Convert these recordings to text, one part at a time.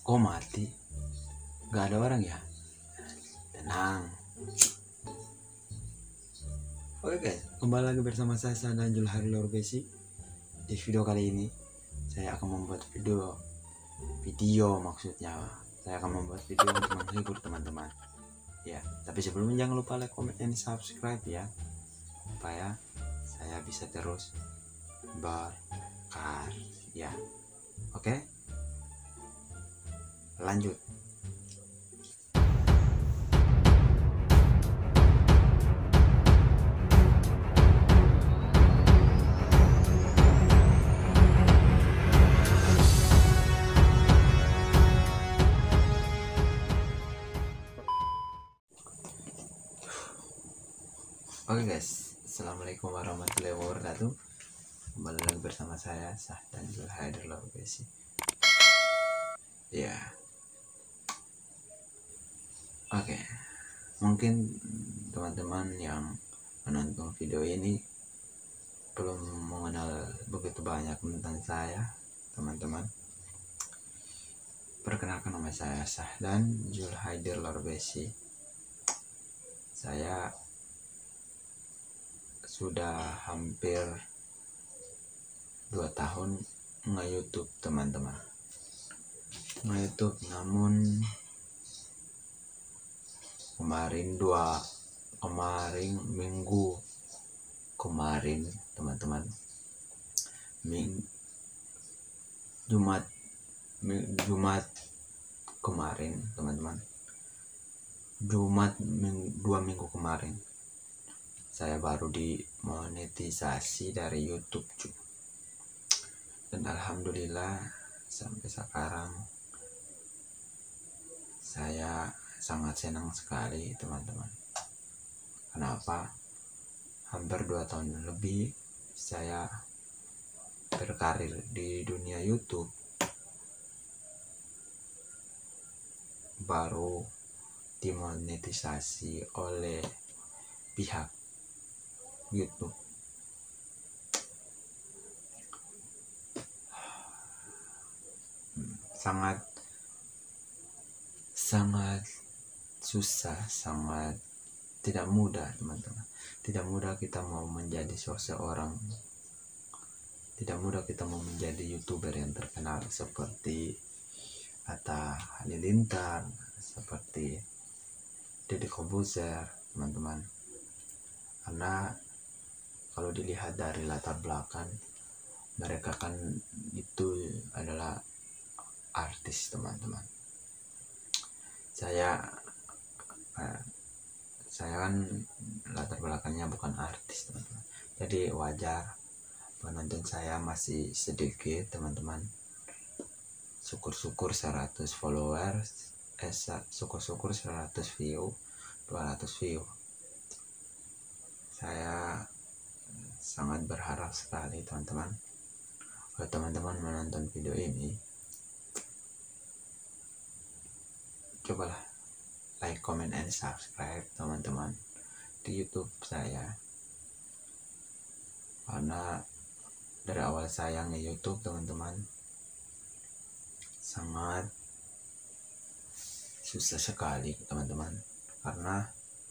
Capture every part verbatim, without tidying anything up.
Kok mati? Gak ada orang ya? Tenang. Oke guys, kembali lagi bersama saya Sada Julhari Lorbesi. Di video kali ini saya akan membuat video Video maksudnya Saya akan membuat video untuk menghibur teman-teman. Ya, tapi sebelumnya jangan lupa like, comment, dan subscribe ya, supaya saya bisa terus berkarya. Oke, lanjut. Oke guys, assalamualaikum warahmatullahi wabarakatuh. Kembali lagi bersama saya Sahdan Julhaider Lorbesi. Ya, oke. Mungkin teman-teman yang menonton video ini belum mengenal begitu banyak tentang saya, teman-teman. Perkenalkan, nama saya Sahdan Julhaider Lorbesi. Saya sudah hampir dua tahun nge-YouTube, teman-teman. Nge-YouTube, namun kemarin dua kemarin minggu kemarin teman-teman Ming, Jumat Jumat kemarin teman-teman Jumat ming, dua minggu kemarin saya baru dimonetisasi dari YouTube, dan alhamdulillah sampai sekarang saya sangat senang sekali, teman-teman. Kenapa? Hampir dua tahun lebih saya berkarir di dunia YouTube, baru dimonetisasi oleh pihak YouTube. Sangat sangat susah, sangat tidak mudah, teman-teman. Tidak mudah kita mau menjadi seseorang, tidak mudah kita mau menjadi YouTuber yang terkenal seperti Atta Halilintar, seperti Deddy Corbuzier, teman-teman. Karena kalau dilihat dari latar belakang, mereka kan itu adalah artis, teman-teman. Saya eh, saya kan latar belakangnya bukan artis, teman-teman. Jadi wajar penonton saya masih sedikit, teman-teman. Syukur-syukur seratus followers, eh syukur-syukur seratus view, dua ratus view. Saya sangat berharap sekali, teman-teman, kalau teman-teman menonton video ini, cobalah like, comment, and subscribe, teman-teman, di YouTube saya. Karena dari awal saya nge-YouTube, teman-teman, sangat susah sekali, teman-teman, karena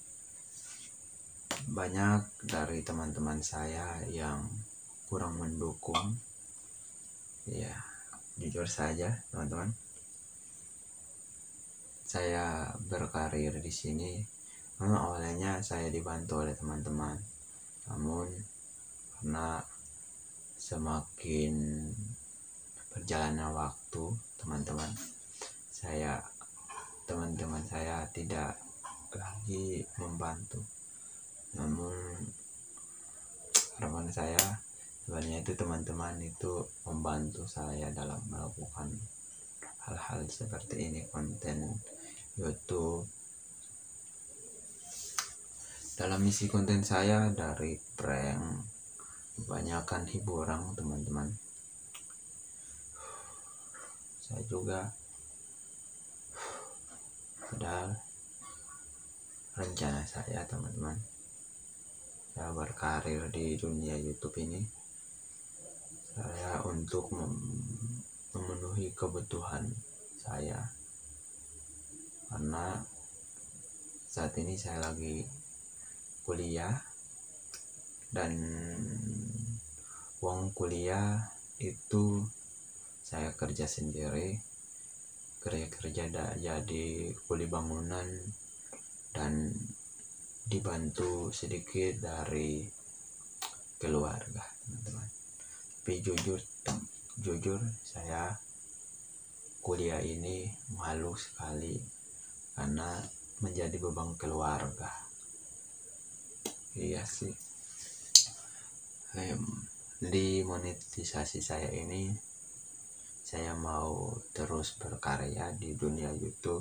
banyak dari teman-teman saya yang kurang mendukung. Ya, jujur saja, teman-teman, saya berkarir di sini memang awalnya saya dibantu oleh teman-teman, namun karena semakin berjalannya waktu, teman-teman, saya teman-teman saya tidak lagi membantu. Namun harapan saya sebenarnya itu teman-teman itu membantu saya dalam melakukan hal-hal seperti ini, konten YouTube. Dalam misi konten saya dari prank, kebanyakan hiburan, teman-teman. Saya juga padahal rencana saya, teman-teman, saya berkarir di dunia YouTube ini, saya untuk mem memenuhi kebutuhan saya, karena saat ini saya lagi kuliah dan uang kuliah itu saya kerja sendiri, kerja-kerja jadi kuli bangunan dan dibantu sedikit dari keluarga, teman-teman. Tapi jujur jujur saya kuliah ini malu sekali karena menjadi beban keluarga. Iya sih. Di monetisasi saya ini, saya mau terus berkarya di dunia YouTube,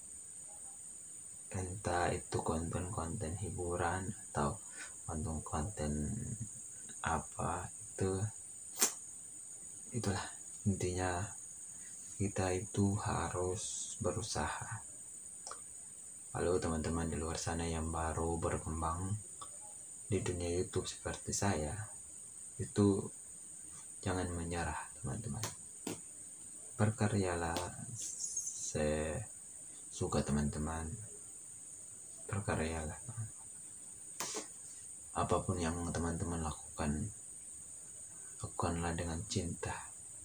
entah itu konten-konten hiburan atau konten-konten apa itu, itulah intinya. Kita itu harus berusaha. Kalau teman-teman di luar sana yang baru berkembang di dunia YouTube seperti saya, itu jangan menyerah, teman-teman. Berkaryalah sesuka teman-teman. Berkaryalah. Apapun yang teman-teman lakukan, lakukanlah dengan cinta.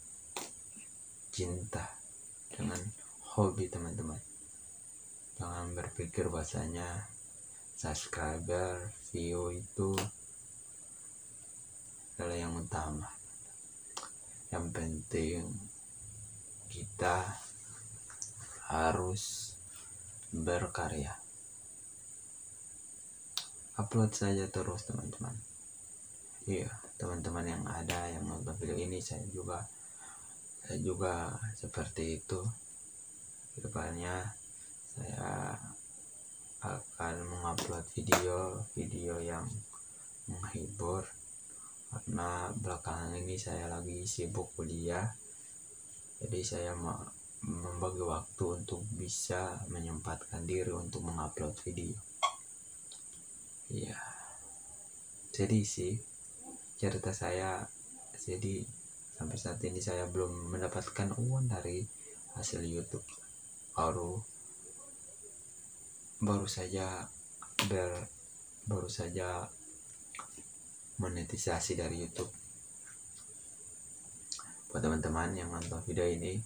Cinta dengan hobi, teman-teman. Jangan berpikir bahasanya subscriber, view itu adalah yang utama. Yang penting kita harus berkarya. Upload saja terus, teman-teman. Iya, teman-teman yang ada yang nonton video ini, saya juga saya juga seperti itu. Kedepannya saya akan mengupload video-video yang menghibur, karena belakangan ini saya lagi sibuk kuliah, jadi saya mau membagi waktu untuk bisa menyempatkan diri untuk mengupload video. Iya, jadi sih cerita saya. Jadi sampai saat ini saya belum mendapatkan uang dari hasil YouTube. Baru baru saja ber baru saja monetisasi dari YouTube. Buat teman-teman yang nonton video ini,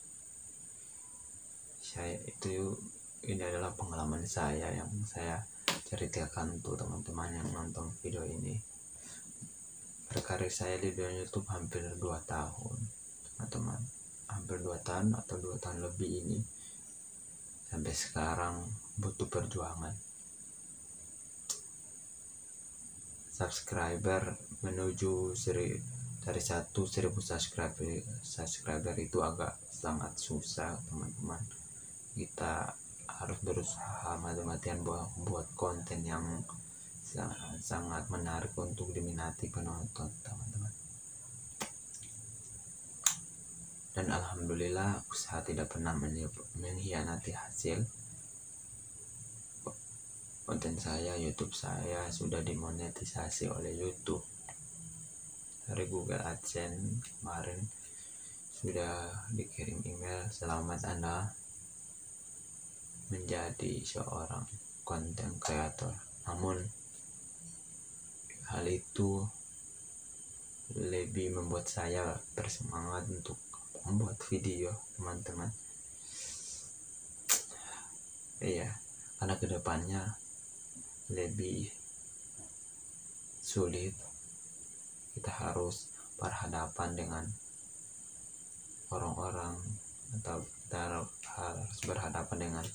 saya itu ini adalah pengalaman saya yang saya ceritakan untuk teman-teman yang nonton video ini. Berkarir saya di dunia YouTube hampir dua tahun, teman-teman. Hampir dua tahun atau dua tahun lebih ini. Sampai sekarang butuh perjuangan. Subscriber menuju seri, dari satu seribu subscriber subscriber itu agak sangat susah, teman-teman. Kita harus berusaha mati-matian buat, buat konten yang sangat, sangat menarik untuk diminati penonton, teman-teman. Dan alhamdulillah usaha tidak pernah mengkhianati hasil. Konten saya, YouTube saya sudah dimonetisasi oleh YouTube dari Google AdSense. Kemarin sudah dikirim email, selamat Anda menjadi seorang konten kreator. Namun hal itu lebih membuat saya bersemangat untuk membuat video, teman-teman. Iya, karena kedepannya lebih sulit. Kita harus berhadapan dengan orang-orang, atau kita harus berhadapan dengan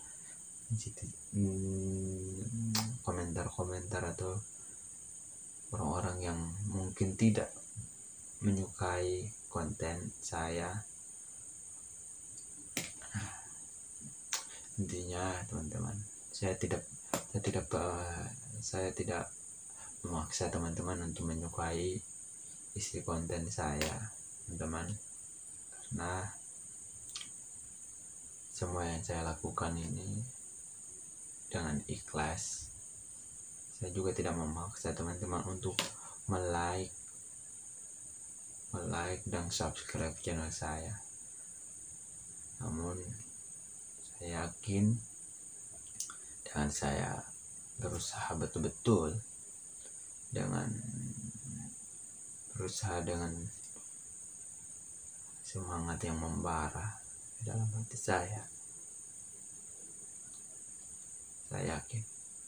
komentar-komentar atau orang-orang yang mungkin tidak menyukai konten saya. Intinya, teman-teman, saya tidak saya tidak uh, saya tidak memaksa teman-teman untuk menyukai isi konten saya, teman-teman, karena semua yang saya lakukan ini dengan ikhlas. Saya juga tidak memaksa teman-teman untuk like like dan subscribe channel saya. Namun Saya yakin dengan saya berusaha betul-betul, dengan berusaha dengan semangat yang membara di dalam hati saya, saya yakin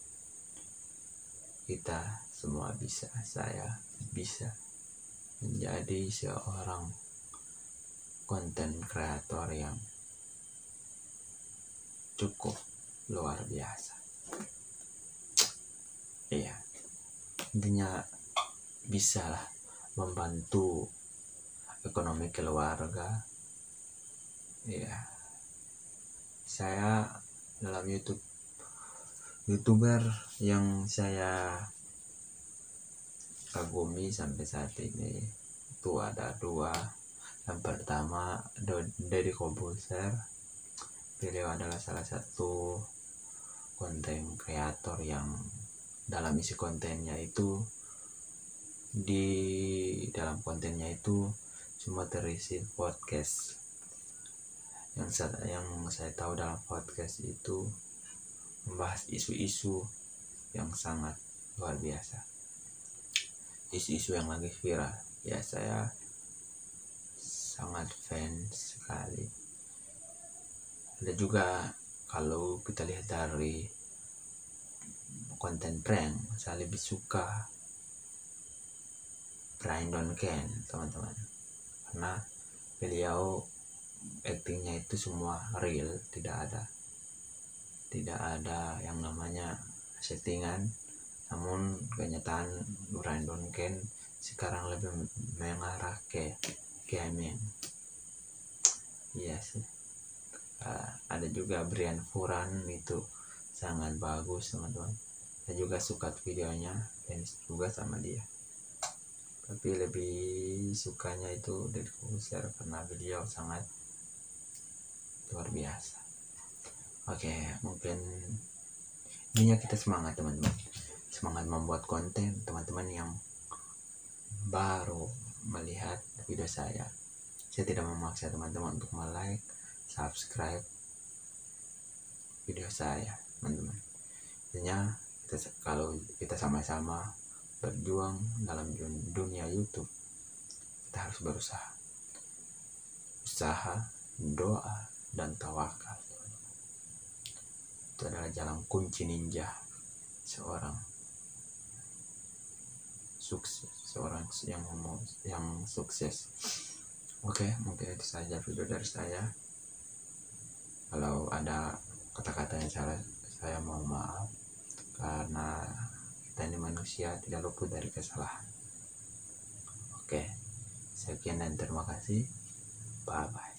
kita semua bisa, saya bisa menjadi seorang konten kreator yang cukup luar biasa. Iya, intinya bisa lah membantu ekonomi keluarga. Iya, saya dalam YouTube YouTuber yang saya kagumi sampai saat ini itu ada dua. Yang pertama Deddy Corbuzier. Beliau adalah salah satu konten kreator yang dalam isi kontennya itu di dalam kontennya itu cuma terisi podcast. Yang saya, yang saya tahu dalam podcast itu membahas isu-isu yang sangat luar biasa, isu-isu yang lagi viral. Ya, saya sangat fans sekali. Ada juga kalau kita lihat dari konten prank, saya lebih suka Brandon Ken, teman-teman, karena beliau actingnya itu semua real, tidak ada tidak ada yang namanya settingan. Namun kenyataan Brandon Ken sekarang lebih mengarah ke gaming. Iya sih. Uh, ada juga Brian Furan, itu sangat bagus, teman-teman. Saya juga suka videonya, fans juga sama dia. Tapi lebih sukanya itu Deddy Corbuzier karena beliau sangat luar biasa. Oke, mungkin ininya kita semangat, teman-teman. Semangat membuat konten, teman-teman yang baru melihat video saya. Saya tidak memaksa teman-teman untuk like, subscribe video saya, teman-teman. Intinya kita, kalau kita sama-sama berjuang dalam dunia YouTube, kita harus berusaha. Usaha, doa, dan tawakal. Itu adalah jalan kunci ninja seorang sukses, seorang yang mau yang sukses. Oke, mungkin itu saja video dari saya. Kalau ada kata-kata yang salah, saya mohon maaf, karena kita ini manusia, tidak luput dari kesalahan. Oke, sekian dan terima kasih. Bye bye.